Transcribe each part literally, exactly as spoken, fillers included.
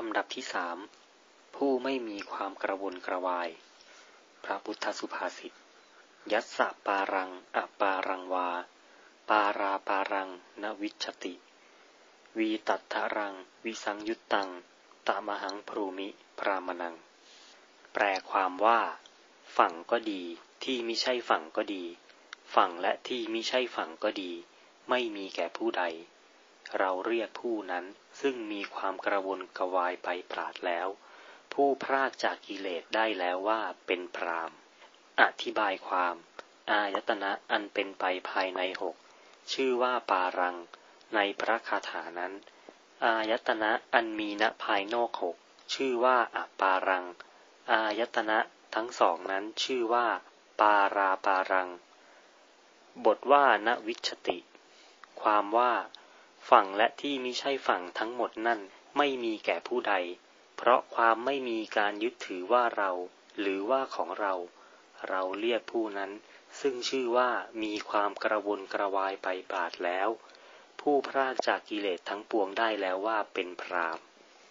ลำดับที่สามผู้ไม่มีความกระวนกระวายพระพุทธสุภาษิตยัสสะปารังอปารังวาปาราปารังนวิชชติวีตัทธรังวิสังยุตตังตมหังพรูมิพรามนังแปลความว่าฝั่งก็ดีที่มิใช่ฝั่งก็ดีฝั่งและที่มิใช่ฝั่งก็ดีไม่มีแก่ผู้ใดเราเรียกผู้นั้นซึ่งมีความกระวนกระวายไปปราดแล้วผู้พรากจากกิเลสได้แล้วว่าเป็นพราหมณ์อธิบายความอายตนะอันเป็นไปภายในหกชื่อว่าปารังในพระคาถานั้นอายตนะอันมีณภายนอกหกชื่อว่าอปารังอายตนะทั้งสองนั้นชื่อว่าปาราปารังบทว่านวิชชติความว่าฝั่งและที่มิใช่ฝั่งทั้งหมดนั่นไม่มีแก่ผู้ใดเพราะความไม่มีการยึดถือว่าเราหรือว่าของเราเราเรียกผู้นั้นซึ่งชื่อว่ามีความกระวนกระวายไปปราดแล้วผู้พรากจากกิเลสทั้งปวงได้แล้วว่าเป็นพราหมณ์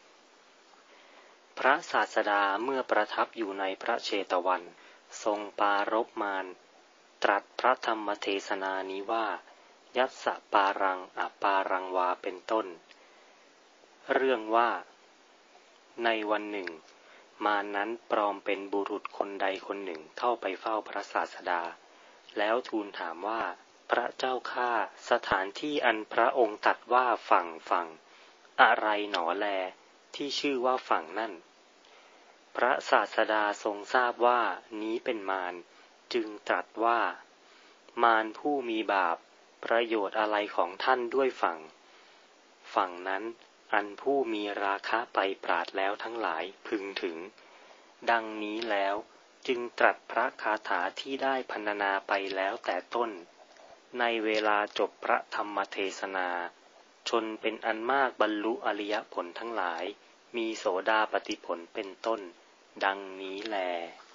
พระศาสดาเมื่อประทับอยู่ในพระเชตวันทรงปรารภมารตรัสพระธรรมเทศนานี้ว่ายัสสะปารังอปารังวาเป็นต้นเรื่องว่าในวันหนึ่งมารนั้นปลอมเป็นบุรุษคนใดคนหนึ่งเข้าไปเฝ้าพระศาสดาแล้วทูลถามว่าพระเจ้าข้าสถานที่อันพระองค์ตรัสว่าฝั่งฝั่งอะไรหนอแลที่ชื่อว่าฝั่งนั่นพระศาสดาทรงทราบว่านี้เป็นมารจึงตรัสว่ามารผู้มีบาปประโยชน์อะไรของท่านด้วยฝั่งฝั่งนั้นอันผู้มีราคะไปปราดแล้วทั้งหลายพึงถึงดังนี้แล้วจึงตรัสพระคาถาที่ได้พรรณนาไปแล้วแต่ต้นในเวลาจบพระธรรมเทศนาชนเป็นอันมากบรรลุอริยผลทั้งหลายมีโสดาปัตติผลเป็นต้นดังนี้แล